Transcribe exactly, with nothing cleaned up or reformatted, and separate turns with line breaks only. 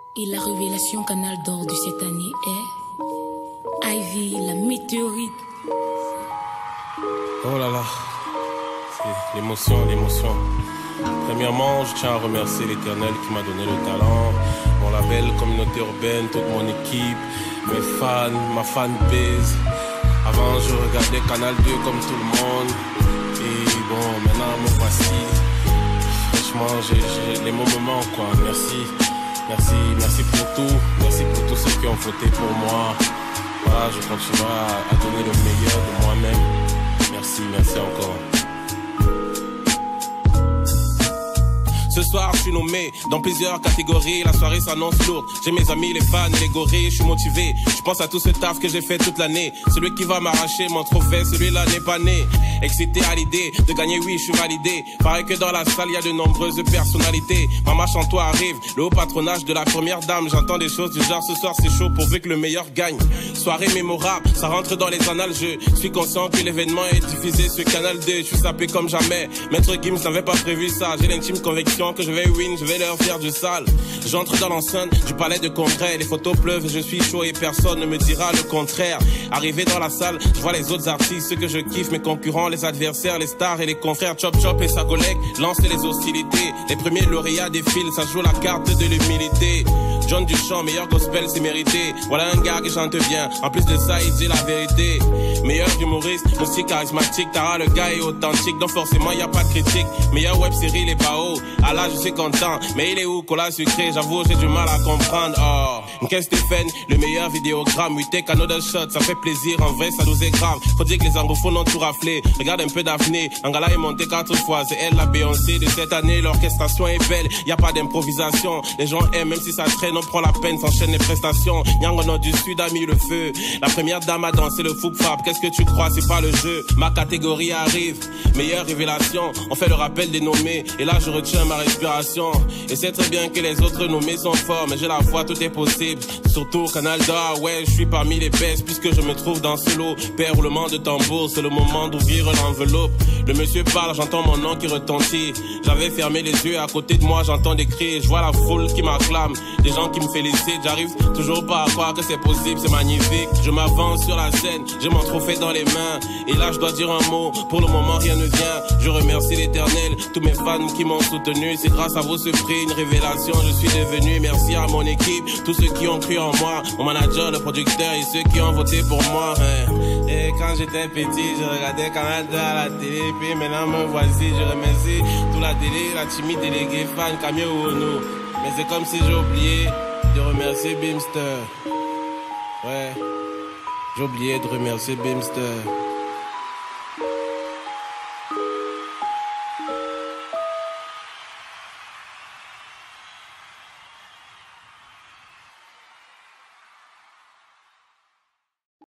Et la révélation Canal d'Or de cette année est Ivy, la météorite.
Oh là là, c'est l'émotion, l'émotion. Premièrement, je tiens à remercier l'Éternel qui m'a donné le talent, mon label, communauté urbaine, toute mon équipe, mes fans, ma fanbase. Avant, je regardais Canal deux comme tout le monde. Et bon, maintenant, me voici. Franchement, j'ai, j'ai les moments, quoi. Merci. Merci, merci pour tout. Merci pour tous ceux qui ont voté pour moi. Voilà, je continuerai à, à donner le meilleur de moi-même. Merci, merci encore. Ce soir, je suis nommé dans plusieurs catégories. La soirée s'annonce lourde. J'ai mes amis, les fans et les gorilles. Je suis motivé. Je pense à tout ce taf que j'ai fait toute l'année. Celui qui va m'arracher mon trophée, celui-là n'est pas né. Excité à l'idée de gagner, oui, je suis validé. Pareil que dans la salle, il y a de nombreuses personnalités. Maman Chantois arrive, le haut patronage de la première dame. J'entends des choses du genre, ce soir c'est chaud pourvu que le meilleur gagne. Soirée mémorable, ça rentre dans les annales. Je suis conscient que l'événement est diffusé sur Canal deux. Je suis sapé comme jamais. Maître Gims n'avait pas prévu ça. J'ai l'intime conviction que je vais win, je vais leur faire du sale. J'entre dans l'enceinte du palais de congrès. Les photos pleuvent et je suis chaud et personne ne me dira le contraire. Arrivé dans la salle, je vois les autres artistes, ceux que je kiffe, mes concurrents, les adversaires, les stars et les confrères. Chop Chop et sa collègue lancent les hostilités. Les premiers lauréats défilent, ça joue la carte de l'humilité. John Duchamp, meilleur gospel, c'est mérité. Voilà un gars qui chante bien, en plus de ça il dit la vérité. Meilleur humoriste, aussi charismatique. Tara le gars est authentique, donc forcément y a pas de critique. Meilleure web série, les Bao. À là je suis content, mais il est où Cola sucré? J'avoue j'ai du mal à comprendre. Oh, qu'est-ce Stéphane, le meilleur vidéogramme. We take another shot, ça fait plaisir, en vrai ça nous est grave. Faut dire que les anglophones ont tout raflé. Regarde un peu Daphné, Angala est monté quatre fois. C'est elle la Beyoncé de cette année, l'orchestration est belle. Y a pas d'improvisation, les gens aiment même si ça traîne. On prend la peine, s'enchaîne les prestations. Yangono du Sud a mis le feu. La première dame a dansé le fou fab. Qu'est-ce que tu crois, c'est pas le jeu. Ma catégorie arrive, meilleure révélation. On fait le rappel des nommés, et là je retiens ma respiration. Et c'est très bien que les autres nommés sont forts, mais j'ai la foi, tout est possible. Surtout Canal d'Or, ouais, je suis parmi les best, puisque je me trouve dans ce lot. Père roulement de tambour, c'est le moment d'ouvrir l'enveloppe. Le monsieur parle, j'entends mon nom qui retentit. J'avais fermé les yeux, à côté de moi j'entends des cris. Je vois la foule qui m'acclame, des gens qui me félicitent. J'arrive toujours pas à croire que c'est possible, c'est magnifique. Je m'avance sur la scène, j'ai mon trophée dans les mains. Et là je dois dire un mot, pour le moment rien ne vient. Je remercie l'Éternel, tous mes fans qui m'ont soutenu. C'est grâce à vous ce prix, une révélation je suis devenu. Merci à mon équipe, tous ceux qui ont cru en moi. Mon manager, le producteur et ceux qui ont voté pour moi, hein. Et quand j'étais petit, je regardais Canal deux à la télé. Puis maintenant me voici, je remercie toute la télé, la timide déléguée fan, Camille Ounou. Mais c'est comme si j'ai oublié de remercier Bimster. Ouais, j'ai oublié de remercier Bimster.